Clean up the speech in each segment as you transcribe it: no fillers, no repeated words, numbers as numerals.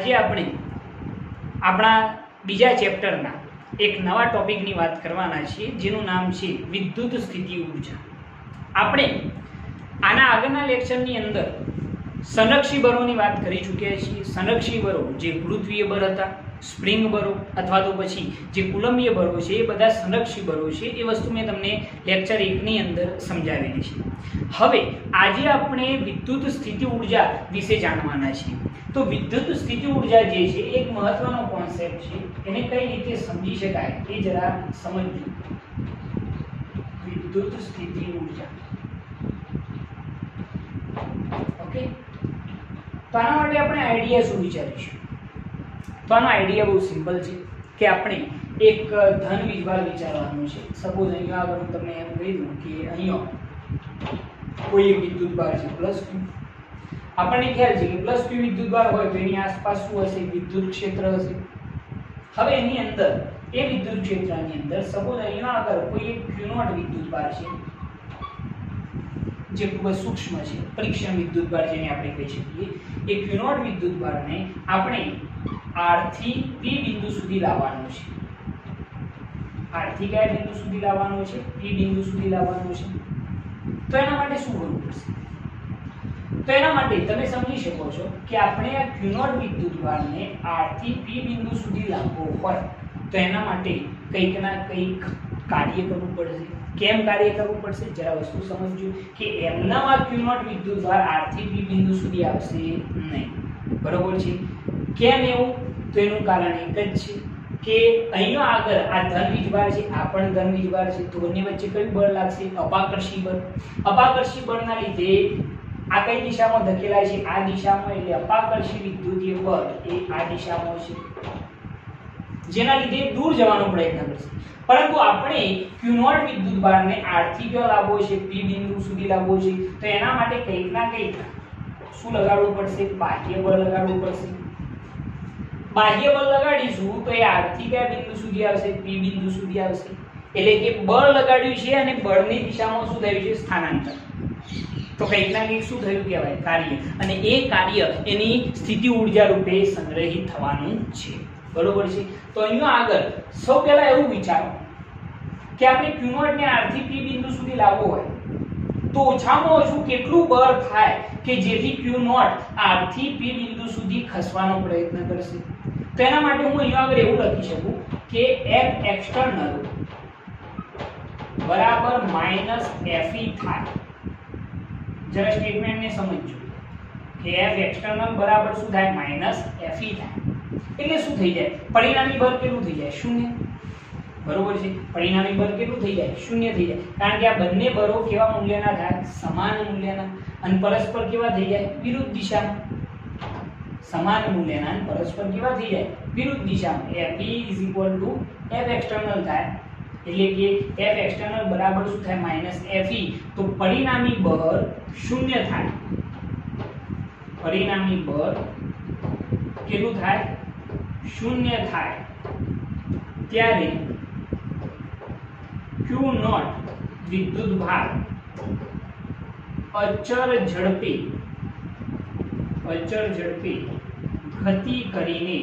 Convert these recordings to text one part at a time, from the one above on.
આજે આપણે આપણા બીજા ચેપ્ટરના એક નવા ટોપિકની વાત કરવાના છીએ, જેનું નામ છે વિદ્યુત સ્થિતિ ઊર્જા. આપણે આના આગળના લેક્ચરની અંદર સંરક્ષી બળોની વાત કરી ચૂક્યા છીએ. સંરક્ષી બળો જે ગુરુત્વીય બળ હતા, સ્પ્રિંગ બળો અથવા તો પછી જે કુલંબીય બળો છે, એ બધા સંરક્ષી બળો છે. એ વસ્તુ મેં તમને લેક્ચર 1 ની અંદર સમજાવેલી છે. હવે આજે આપણે વિદ્યુત સ્થિતિ ઊર્જા વિશે જાણવાના છીએ. તો વિદ્યુત સ્થિતિ ઊર્જા જે છે એક મહત્વનો કોન્સેપ્ટ છે. એને કઈ રીતે સમજી શકાય એ જરા સમજજો. વિદ્યુત સ્થિતિ ઊર્જા, ઓકે. તો આના માટે આપણે આઈડિયા શું વિચારીશું? તો આનો આઈડિયા બહુ સિમ્પલ છે કે આપણે એક ધન વીજભાર વિચારવાનું છે. સપોઝ અહીંયા આગળ હું તમને એમ કહી દઉં કે અહીંયા કોઈ એક વિદ્યુત ભાર છે +Q. આપણને ખ્યાલ છે કે +Q વિદ્યુત ભાર હોય તો એની આસપાસ શું હશે? વિદ્યુત ક્ષેત્ર હશે. હવે એની અંદર એ વિદ્યુત ક્ષેત્રની અંદર સપોઝ અહીંયા આગળ કોઈ એક Q0 વિદ્યુત ભાર છે, જે ખૂબ જ સૂક્ષ્મ છે, પરીક્ષણ વિદ્યુત ભાર જેને આપણે કહી શકીએ. એ Q0 વિદ્યુત ભારને આપણે R થી P બિંદુ સુધી લાવવાનો છે. R થી કયા બિંદુ સુધી લાવવાનો છે? P બિંદુ સુધી લાવવાનો છે. તો એના માટે શું કરવું પડશે? તો એના માટે તમે સમજી શકો છો કે આપણે આ Q0 વિદ્યુત ભારને R થી P બિંદુ સુધી લાવવો હોય તો એના માટે કંઈક ના કંઈક કાર્ય કરવું પડશે. કેમ કાર્ય કરવું પડશે? જરા વસ્તુ સમજજો કે એમનામાં Q0 વિદ્યુત ભાર R થી P બિંદુ સુધી આવશે નહીં. બરોબર છે? કેમ એવું? તો એનું કારણ એક જ છે કે અહીંયા આગળ આ ધન વીજભાર છે, આ પણ ધન વીજભાર છે. તો બંને વચ્ચે કયું બળ લાગશે? અપાકર્ષી બળ. અપાકર્ષી બળના લીધે આ કઈ દિશામાં ધકેલાય છે? આ દિશામાં. એટલે અપાકર્ષી વિદ્યુતીય બળ એ આ દિશામાં છે, જેના લીધે દૂર જવાનો પ્રયત્ન કરશે. પરંતુ આપણે Q0 વિદ્યુત ભારને R થી ક્યાં લાવવો છે? P બિંદુ સુધી લાવવો છે. તો એના માટે કંઈક ના કંઈક શું લગાડવું પડશે? બાહ્ય બળ લગાડવું પડશે. બાહ્ય બળ લગાડીશું તો એ R થી કયા બિંદુ સુધી આવશે? P બિંદુ સુધી આવશે. એટલે કે બળ લગાડ્યું છે અને બળની દિશામાં શું થયું છે? સ્થાનાંતર. તો કંઈક ના કંઈક શું થયું કહેવાય? કાર્ય. અને એ કાર્ય એની સ્થિતિ ઊર્જા રૂપે સંગ્રહિત થવાનું છે. બરોબર છે? તો અહીંયા આગળ સૌ પહેલા એવું વિચારો કે આપણે Q0 ને R થી P બિંદુ સુધી લાવવો હોય તો ઓછામાં ઓછું કેટલું બળ થાય કે જેથી Q0 R થી P બિંદુ સુધી ખસવાનો પ્રયત્ન કરશે? તો એના માટે હું અહીંયા આગળ એવું લખી શકું કે F external બરાબર -FE થાય. જરા સ્ટેટમેન્ટને સમજજો કે F external બરાબર શું થાય? -FE થાય. એટલે શું થઈ જાય? પરિણામી બળ કેટલું થઈ જાય? 0. બરોબર છે? પરિણામી બળ કેટલું થઈ જાય? 0 થઈ જાય. કારણ કે આ બંને બળો કેવા મૂલ્યના થાય? સમાન મૂલ્યના. અને પરસ્પર કેવા થઈ જાય? વિરુદ્ધ દિશામાં. સમાન મૂલ્યના અને પરસ્પર કેવા થઈ જાય? વિરુદ્ધ દિશામાં. FE F external થાય. એટલે કે F external બરાબર શું થાય? -FE. તો પરિણામી બળ 0 થાય. પરિણામી બળ કેટલું થાય? 0 થાય. ત્યારે Q0 વિદ્યુત ભાર અચળ ઝડપે ગતિ કરીને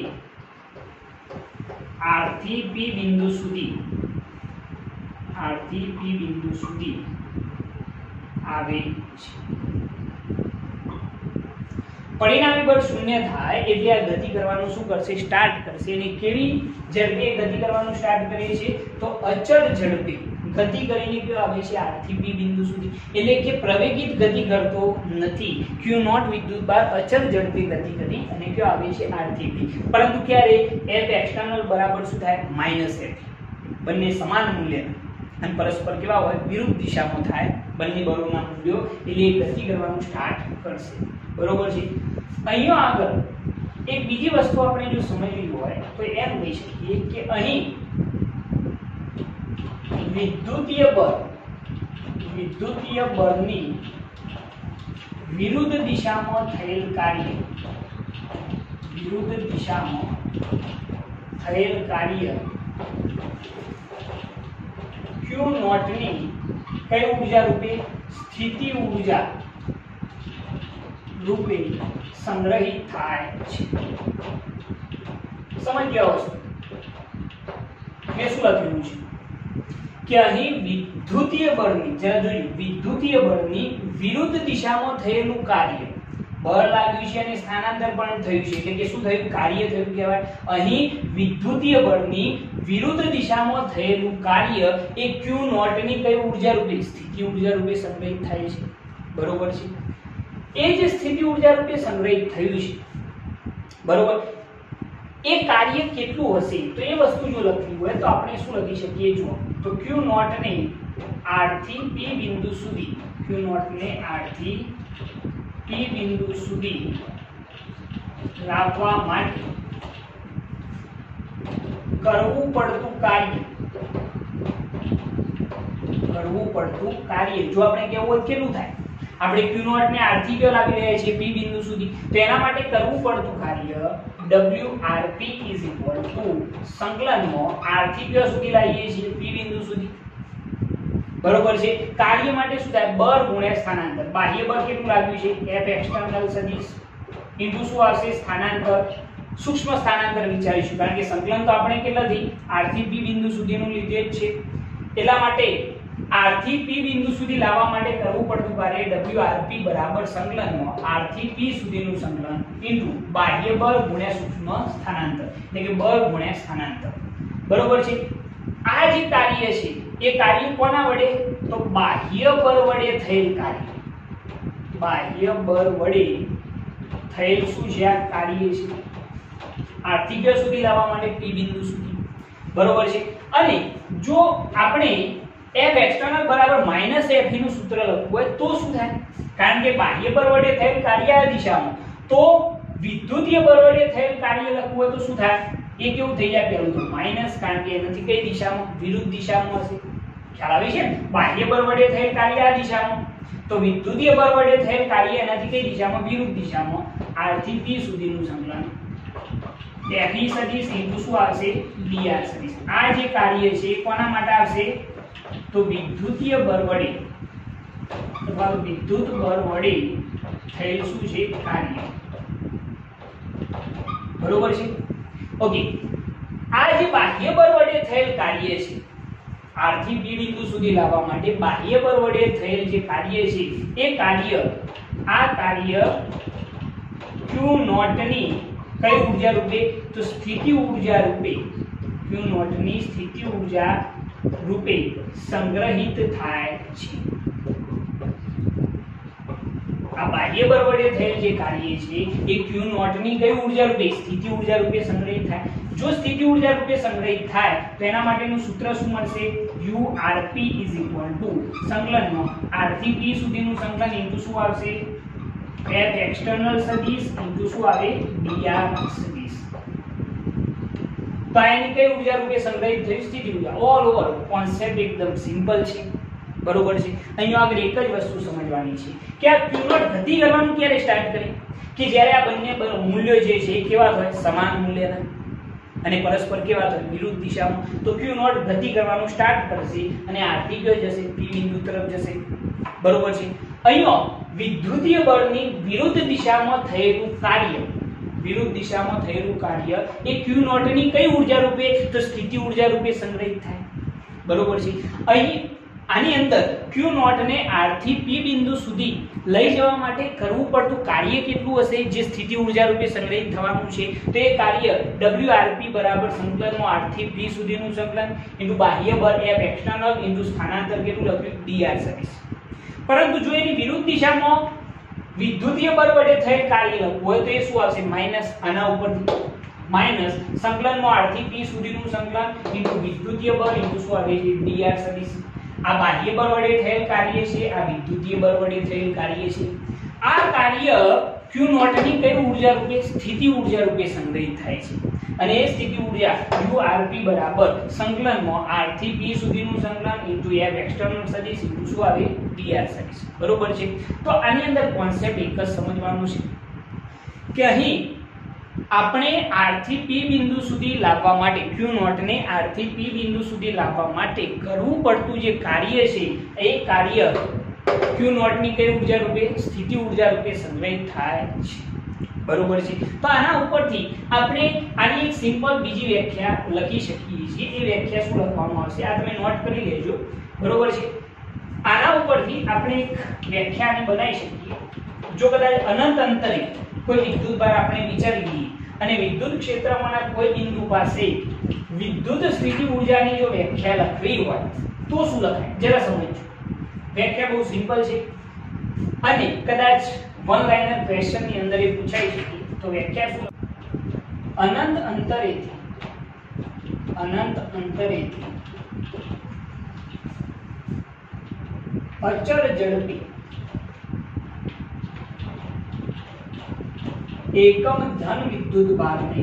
R થી P બિંદુ સુધી આવે છે. પરિણામી બળ 0 થાય એટલે આ ગતિ કરવાનું શું કરશે? સ્ટાર્ટ કરશે. અને કેવી ઝડપે ગતિ કરવાનું સ્ટાર્ટ કરે છે? તો અચળ ઝડપે ગતિ કરીને કયો આવે છે? R થી P બિંદુ સુધી. એટલે કે પ્રવેગિત ગતિ કરતો નથી. Q0 વિદ્યુત ભાર અચળ ઝડપે ગતિ કરી અને કયો આવે છે? R થી P. પરંતુ ક્યારે? F external બરાબર શું થાય? -FE. બંને સમાન મૂલ્યના અને પરસ્પર કેવા હોય? વિરુદ્ધ દિશામાં થાય બંને બળોના મૂલ્યો. એટલે ગતિ કરવાનું સ્ટાર્ટ કરશે. બરોબર છે? અહીંયા આગળ એક બીજી વસ્તુ આપણે જો સમજવી હોય તો એમ કહી શકીએ કે અહીં વિદ્યુતીય બળની વિરુદ્ધ દિશામાં થયેલ કાર્ય Q0 ની કઈ ઊર્જા રૂપે? સ્થિતિ ઊર્જા રૂપે સંગ્રહિત થાય છે। સમજ ગયા હશો મેં શું લખ્યું છે કે અહીં વિદ્યુતીય બળની, જરા જોઈએ, વિદ્યુતીય બળની વિરુદ્ધ દિશામાં થયેલું કાર્ય, બળ લાગ્યું છે અને સ્થાનાંતર પણ થયું છે, એટલે કે શું થયું, કાર્ય થયું કહેવાય। અહીં વિદ્યુતીય બળની વિરુદ્ધ દિશામાં થયેલું કાર્ય એ Q નોટ ની કઈ ઊર્જા રૂપે, સ્થિતિ ઊર્જા રૂપે સંગ્રહિત થાય છે, બરોબર છે। એ જે સ્થિતિ ઊર્જા રૂપે સંગ્રહિત થયું છે, બરોબર, એ કાર્ય કેટલું હશે, તો એ વસ્તુ જો લખવી હોય તો આપણે શું લખી શકીએ, જુઓ તો Q નોટ ને R થી P બિંદુ સુધી, Q નોટ ને R થી P બિંદુ સુધી લાવવા માટે કરવું પડતું કાર્ય, જો આપણે કેવું હોય કેટલું થાય, આપણે Q નોટ ને R થી ક્યાં લાવી રહ્યા છીએ, P બિંદુ સુધી, તો એના માટે કરવું પડતું કાર્ય WRP સંકલનમાં R થી ક્યાં સુધી લાવીએ છીએ, P બિંદુ સુધી, બરોબર છે। કાર્ય માટે શું થાય, બળ ગુણ્યા સ્થાનાંતર, બાહ્ય બળ કેટલું લાગ્યું છે, F એક્સટર્નલ સદિશ ઇન્ટુ શું આવશે, સ્થાનાંતર, સૂક્ષ્મ સ્થાનાંતર વિચારીશું, કારણ કે સંકલન તો આપણે કેટલાથી R થી P બિંદુ સુધીનું લીધે જ છે, એટલા માટે R થી P બિંદુ સુધી લાવવા માટે કરવું પડતું કાર્ય WRP બરાબર સંકલનમાં R થી P સુધીનું સંકલન ઇન્ટુ બાહ્ય બળ ગુણ્યા સૂક્ષ્મ સ્થાનાંતર, એટલે કે બળ ગુણ્યા સ્થાનાંતર, બરોબર છે। આ જે કાર્ય છે એ કાર્ય કોના વડે, તો બાહ્ય બળ વડે થયેલ કાર્ય, બાહ્ય બળ વડે થયેલ શું છે, આ કાર્ય છે R થી P સુધી લાવવા માટે P બિંદુ સુધી, બરોબર છે। અને જો આપણે F એક્સટર્નલ બરાબર -F નું સૂત્ર લખવું હોય તો શું થાય, કારણ કે બાહ્ય બળ વડે થયેલ કાર્ય આ દિશામાં, તો વિદ્યુતીય બળ વડે થયેલ કાર્ય લખવું હોય તો શું થાય, એ કેવું થઈ જાય, પહેલું તો માઈનસ, કારણ કે એનાથી કઈ દિશામાં, વિરુદ્ધ દિશામાં હશે, ખ્યાલ આવે છે ને, બાહ્ય બળ વડે થયેલ કાર્ય આ દિશામાં, તો વિદ્યુતીય બળ વડે થયેલ કાર્ય એનાથી કઈ દિશામાં, વિરુદ્ધ દિશામાં, R થી P સુધીનું સંકલન F ની સદિશ ઇન્ટુ શું આવશે, dr સદિશ। આ જે કાર્ય છે કોના માટે આવશે, તો વિદ્યુતીય બળ વડે અથવા વિદ્યુત બળ વડે થયેલ શું છે, કાર્ય, બરોબર છે, ઓકે। આ જે બાહ્ય બળ વડે થયેલ કાર્ય છે, R થી P બિંદુ સુધી લાવવા માટે બાહ્ય બળ વડે થયેલ જે કાર્ય છે, એ કાર્ય, આ કાર્ય Q નોટ ની કઈ ઊર્જા રૂપે, તો સ્થિતિ ઊર્જા રૂપે, Q નોટ ની સ્થિતિ ઊર્જા રૂપે સંગ્રહિત થાય છે। આ બાહ્ય બળ વડે થયેલ જે કાર્ય છે એ Q નોટ ની કઈ ઊર્જા રૂપે, સ્થિતિ ઊર્જા રૂપે સંગ્રહિત થાય। જો સ્થિતિ ઊર્જા રૂપે સંગ્રહિત થાય તો એના માટેનું સૂત્ર શું મળશે, URP સંકલનમાં R થી P સુધીનું સંકલન ઇન્ટુ શું આવશે, F એક્સટર્નલ સદિશ ઇન્ટુ શું આવે, dr સદિશ। તો આની કઈ ઊર્જા રૂપે સંગ્રહિત થઈ, સ્થિતિ ઊર્જા। ઓલ ઓવર કોન્સેપ્ટ એકદમ સિમ્પલ છે, બરોબર છે। અહીંયા આગળ એક જ વસ્તુ સમજવાની છે કે આ Q નોટ ગતિ કરવાનું ક્યારે સ્ટાર્ટ કરે, કે જ્યારે આ બંને મૂલ્યો જે છે એ કેવા હોય, સમાન મૂલ્યના અને પરસ્પર કેવા હોય, વિરુદ્ધ દિશામાં, તો Q નોટ ગતિ કરવાનું સ્ટાર્ટ કરશે અને R થી કયો જશે, P બિંદુ તરફ જશે, બરોબર છે। અહીંયા વિદ્યુતીય બળની વિરુદ્ધ દિશામાં થયેલું કાર્ય, વિરુદ્ધ દિશામાં થયેલું કાર્ય એ Q નોટ ની કઈ ઊર્જા રૂપે, તો સ્થિતિ ઊર્જા રૂપે સંગ્રહિત થાય, બરોબર છે। અહીં આની અંદર Q નોટ ને R થી P બિંદુ સુધી લઈ જવા માટે કરવું પડતું કાર્ય કેટલું હશે, જે સ્થિતિ ઊર્જા રૂપે સંગ્રહિત થવાનું છે, તો એ કાર્ય WRP બરાબર સંકલનમાં R થી P સુધીનું સંકલન ઇન્ટુ બાહ્ય બળ F એક્સટર્નલ ઇન્ટુ સ્થાનાંતર કેટલું લખ્યું, dr સદિશ। પરંતુ જો એની વિરુદ્ધ દિશામાં વિદ્યુતીય બળ વડે થયેલ કાર્ય લખવું હોય તો એ શું આવશે, માઈનસ, આના ઉપરથી માઈનસ સંકલનમાં R થી P સુધીનું સંકલન ઇન્ટુ વિદ્યુતીય બળ ઇન્ટુ શું આવે છે, dr સદિશ। આ બાહ્ય બળ વડે થયેલ કાર્ય છે, આ વિદ્યુતીય બળ વડે થયેલ કાર્ય છે। આ કાર્ય Q નોટ ની કઈ ઊર્જા રૂપે, સ્થિતિ ઊર્જા રૂપે સંગ્રહિત થાય છે, અને એ સ્થિતિ ઊર્જા URP બરાબર સંકલનમાં R થી P સુધીનું સંકલન ઇન્ટુ F એક્સટર્નલ સદિશ ઇન્ટુ શું આવે, dr સદિશ, બરોબર છે। તો આની અંદર કોન્સેપ્ટ એક જ સમજવાનો છે કે અહીં આપણે R થી P બિંદુ સુધી લાવવા માટે, Q નોટ ને R થી P બિંદુ સુધી લાવવા માટે કરવું પડતું જે કાર્ય છે એ કાર્ય ક્યુ નોટ ની કઈ ઊર્જા રૂપે સ્થિતિ ઊર્જા રૂપે સંગ્રહિત થાય છે બરોબર છે। તો આના ઉપરથી આપણે આની એક સિમ્પલ બીજી વ્યાખ્યા લખી શકીએ છીએ। એ વ્યાખ્યા શું લખવામાં આવશે આ તમે નોટ કરી લેજો બરોબર છે। આના ઉપરથી આપણે એક વ્યાખ્યાને બનાવી શકીએ। જો કદાચ અનંત અંતરે કોઈ વિદ્યુતભાર આપણે વિચારી લઈએ અને વિદ્યુત ક્ષેત્રમાંના કોઈ બિંદુ પાસે વિદ્યુત સ્થિતિ ઊર્જાની જો વ્યાખ્યા લખવી હોય તો શું લખાય જરા સમજો। વ્યાખ્યા બહુ સિમ્પલ છે અને કદાચ વન લાઇનર ક્વેશ્ચન ની અંદર એ પૂછાઈ શકે તો વ્યાખ્યા શું અનંત અંતરેથી અચળ ઝડપે એકમ ધન વિદ્યુત ભારને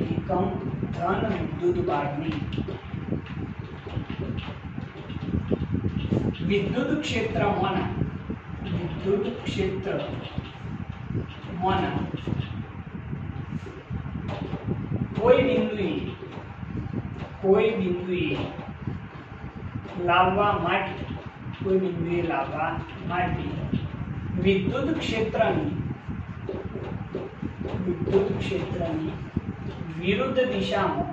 વિદ્યુત ક્ષેત્રમાંના કોઈ બિંદુએ લાવવા માટે વિદ્યુત ક્ષેત્રની વિરુદ્ધ દિશામાં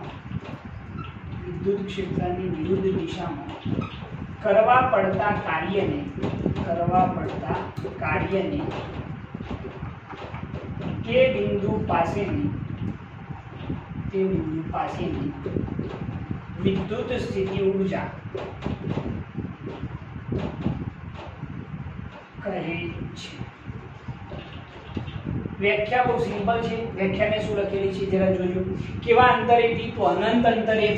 કરવા પડતા કાર્યને તે બિંદુ પાસેની વિદ્યુત સ્થિતિ ઊર્જા કહે છે। વ્યાખ્યા બહુ સિમ્પલ છે। વ્યાખ્યાને શું લખેલી છે જરા જોજો। કેવા અંતરેથી તો અનંત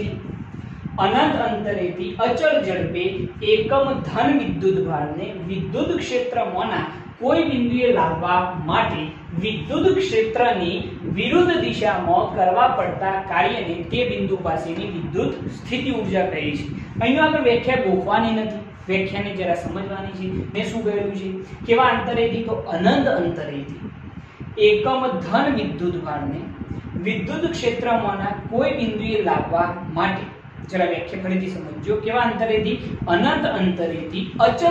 અંતરેથી અચળ ઝડપે એકમ ધન વિદ્યુત ભારને વિદ્યુત ક્ષેત્રમાંના કોઈ બિંદુએ લાવવા માટે વિદ્યુત ક્ષેત્રની વિરુદ્ધ દિશામાં કરવા પડતા કાર્યને તે બિંદુ પાસેની વિદ્યુત સ્થિતિ ઊર્જા કહે છે। અહીં આપણે વ્યાખ્યા ગોખવાની નથી, વ્યાખ્યાને જરા સમજવાની છે। મેં શું કહેલું છે કેવા અંતરેથી તો અનંત અંતરેથી એકમ ધન વિદ્યુત ભારને વિદ્યુત ક્ષેત્રમાંના કોઈ બિંદુએ લાવવા માટે જરા વ્યાખ્યા ફરીથી સમજો। કેવા અંતરેથી અનંત અંતરેથી અચળ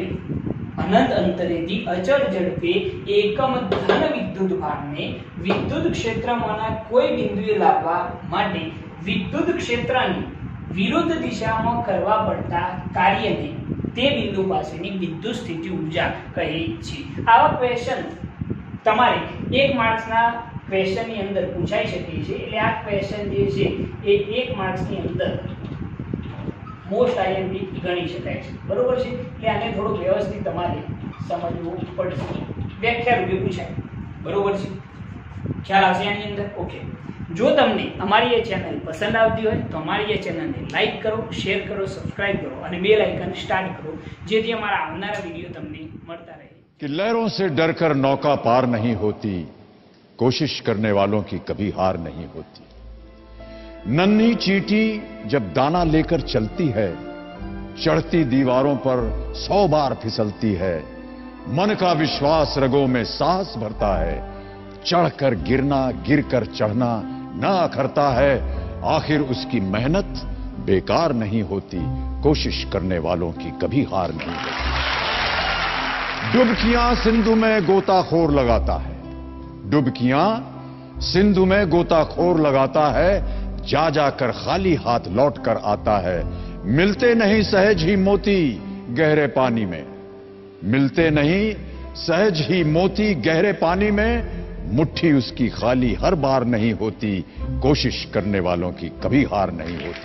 ઝડપે એકમ ધન વિદ્યુત ભારને વિદ્યુત ક્ષેત્રમાંના કોઈ બિંદુએ લાવવા માટે વિદ્યુત ક્ષેત્રની વિરુદ્ધ દિશામાં કરવા પડતા કાર્યને તે બિંદુ પાસેની વિદ્યુત સ્થિતિ ઊર્જા કહે છે। આવા ક્વેશ્ચન તમારે 1 માર્ક્સના ક્વેશ્ચનની અંદર પૂછાઈ શકે છે। એટલે આ ક્વેશ્ચન જે છે એ 1 માર્ક્સની અંદર મોસ્ટ આઈએમપી ગણી શકાય છે બરોબર છે। એટલે આને થોડું વ્યવસ્થિત તમારે સમજવું પડશે। વ્યાખ્યા રૂપે પૂછાય બરોબર છે, ખ્યાલ આવશે આની અંદર। ઓકે, જો તમને અમારી એ ચેનલ પસંદ આવતી હોય તો અમારી એ ચેનલને લાઈક કરો, શેર કરો, સબસ્ક્રાઇબ કરો અને બેલ આઇકન સ્ટાર્ટ કરો જેથી અમારા આવનારા વિડીયો તમને મળતા રહે। कि लहरों से डरकर नौका पार नहीं होती, कोशिश करने वालों की कभी हार नहीं होती। नन्ही चींटी जब दाना लेकर चलती है, चढ़ती दीवारों पर 100 बार फिसलती है। मन का विश्वास रगों में साहस भरता है, चढ़कर गिरना गिरकर चढ़ना न अखरता है। आखिर उसकी मेहनत बेकार नहीं होती, कोशिश करने वालों की कभी हार नहीं होती। डुबकियां सिंधु में गोताखोर लगाता है, डुबकियां सिंधु में गोताखोर लगाता है। जा जाकर खाली हाथ लौट कर आता है। मिलते नहीं सहज ही मोती गहरे पानी में, मिलते नहीं सहज ही मोती गहरे पानी में। मुट्ठी उसकी खाली हर बार नहीं होती, कोशिश करने वालों की कभी हार नहीं होती।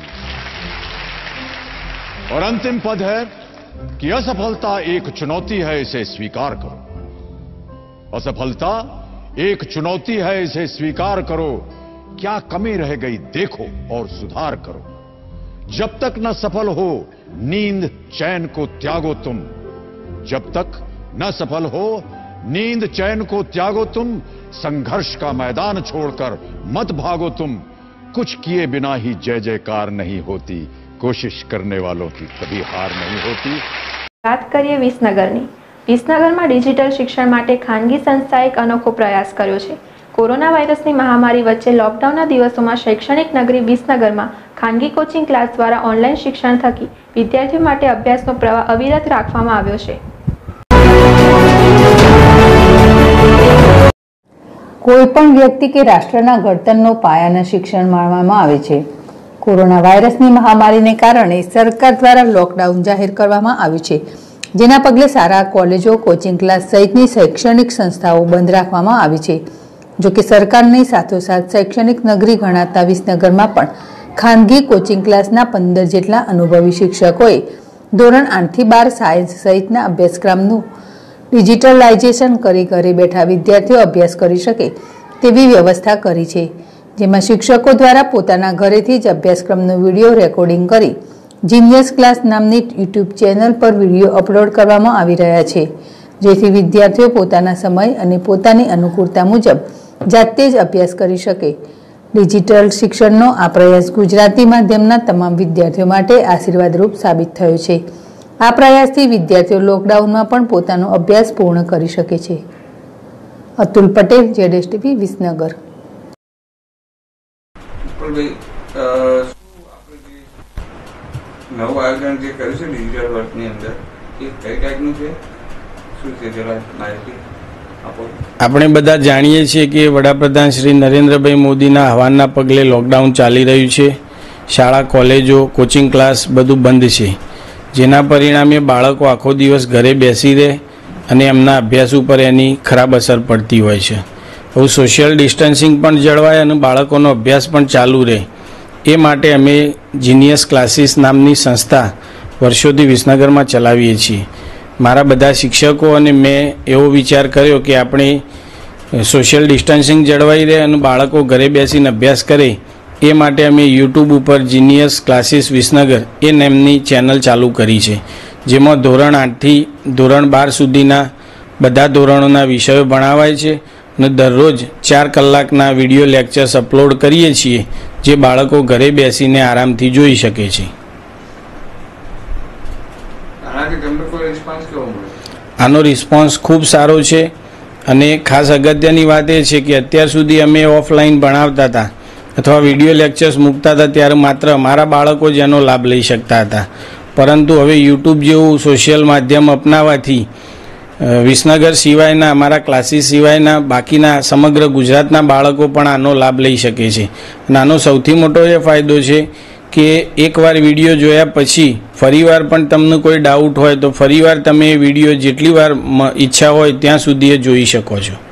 और अंतिम पद है कि असफलता एक चुनौती है, इसे स्वीकार करो। असफलता एक चुनौती है, इसे स्वीकार करो। क्या कमी रह गई देखो और सुधार करो। जब तक न सफल हो नींद चैन को त्यागो तुम, जब तक न सफल हो नींद चैन को त्यागो तुम। संघर्ष का मैदान छोड़कर मत भागो तुम, कुछ किए बिना ही जय जयकार नहीं होती, कोशिश करने वालों की कभी हार नहीं होती। बात करिए विसनगरनी। विसनगરમાં ડિજિટલ શિક્ષણ માટે ખાનગી સંસ્થાએ એક અનોખો પ્રયાસ કર્યો છે। કોરોના વાયરસની મહામારી વચ્ચે લોકડાઉનના દિવસોમાં શૈક્ષણિક નગરી વિસનગરમાં ખાનગી કોચિંગ ક્લાસ દ્વારા ઓનલાઈન શિક્ષણ થકી વિદ્યાર્થીઓ માટે અભ્યાસનો પ્રવાહ અવિરત રાખવામાં આવ્યો છે। કોઈપણ વ્યક્તિ કે રાષ્ટ્રના ઘડતરનો પાયાના શિક્ષણ માણવામાં આવે છે. કોરોના વાયરસની મહામારીને કારણે સરકાર દ્વારા લોકડાઉન જાહેર કરવામાં આવ્યું છે, જેના પગલે શાળા, કોલેજો, કોચિંગ ક્લાસ સહિતની શૈક્ષણિક સંસ્થાઓ બંધ રાખવામાં આવી છે. જોકે સરકારની સાથોસાથ શૈક્ષણિક નગરી ગણાતા વિસનગરમાં પણ ખાનગી કોચિંગ ક્લાસના 15 જેટલા અનુભવી શિક્ષકોએ ધોરણ 8 થી 12 સાયન્સ સહિતના અભ્યાસક્રમનું ડિજિટલાઇઝેશન કરી ઘરે બેઠા વિદ્યાર્થીઓ અભ્યાસ કરી શકે તેવી વ્યવસ્થા કરી છે, જેમાં શિક્ષકો દ્વારા પોતાના ઘરેથી જ અભ્યાસક્રમનું વિડીયો રેકોર્ડિંગ કરી જીનિયસ ક્લાસ નામની યુટ્યુબ ચેનલ પર વિડીયો અપલોડ કરવામાં આવી રહ્યા છે, જેથી વિદ્યાર્થીઓ પોતાના સમય અને પોતાની અનુકૂળતા મુજબ જાતે જ અભ્યાસ કરી શકે. ડિજિટલ શિક્ષણનો આ પ્રયાસ ગુજરાતી માધ્યમના તમામ વિદ્યાર્થીઓ માટે આશીર્વાદરૂપ સાબિત થયો છે. આ પ્રયાસથી વિદ્યાર્થીઓ લોકડાઉનમાં પણ પોતાનો અભ્યાસ પૂર્ણ કરી શકે છે. અતુલ પટેલ, ZSTV, વિસનગર. નવું આયોજન જે કર્યું છે ડિજિટલ વર્કની અંદર એ કઈ ટાઈપનું છે, શું છે, જરા માહિતી આપો. આપણે બધા જાણીએ છીએ કે વડાપ્રધાન શ્રી નરેન્દ્રભાઈ મોદીના આહવાનના પગલે લોકડાઉન ચાલી રહ્યું છે. શાળા, કોલેજો, કોચિંગ ક્લાસ બધું બંધ છે, જેના પરિણામે બાળકો આખો દિવસ ઘરે બેસી રહે અને એમના અભ્યાસ ઉપર એની ખરાબ અસર પડતી હોય છે. હવે સોશિયલ ડિસ્ટન્સિંગ પણ જળવાય અને બાળકોનો અભ્યાસ પણ ચાલુ રહે એ માટે અમે જીનિયસ ક્લાસીસ નામની સંસ્થા વર્ષોથી વિસનગરમાં ચલાવીએ છીએ. મારા બધા શિક્ષકો અને મેં એવો વિચાર કર્યો કે આપણે સોશિયલ ડિસ્ટન્સિંગ જળવાઈ રહે અને બાળકો ઘરે બેસીને અભ્યાસ કરે એ માટે અમે યુટ્યુબ ઉપર જીનિયસ ક્લાસીસ વિસનગર એ નામની ચેનલ ચાલુ કરી છે, જેમાં ધોરણ 8 થી ધોરણ 12 સુધીના બધા ધોરણોના વિષયો ભણાવાય છે અને દરરોજ 4 કલાકના વિડીયો લેક્ચર્સ અપલોડ કરીએ છીએ, જે બાળકો ઘરે બેસીને આરામથી જોઈ શકે છે. આનો રિસ્પોન્સ ખૂબ સારો છે અને ખાસ અગત્યની વાત એ છે કે અત્યાર સુધી અમે ઓફલાઈન ભણાવતા હતા અથવા વિડીયો લેક્ચર્સ મૂકતા હતા ત્યારે માત્ર અમારા બાળકો જ એનો લાભ લઈ શકતા હતા, પરંતુ હવે યુટ્યુબ જેવું સોશિયલ માધ્યમ અપનાવવાથી વિસનગર સિવાયના અમારા ક્લાસીસ સિવાયના બાકીના સમગ્ર ગુજરાતના બાળકો પણ આનો લાભ લઈ શકે છે. અને આનો સૌથી મોટો એ ફાયદો છે કે એકવાર વિડીયો જોયા પછી ફરીવાર પણ તમને કોઈ ડાઉટ હોય તો ફરીવાર તમે વિડીયો જેટલી વાર ઈચ્છા હોય ત્યાં સુધી એ જોઈ શકો છો.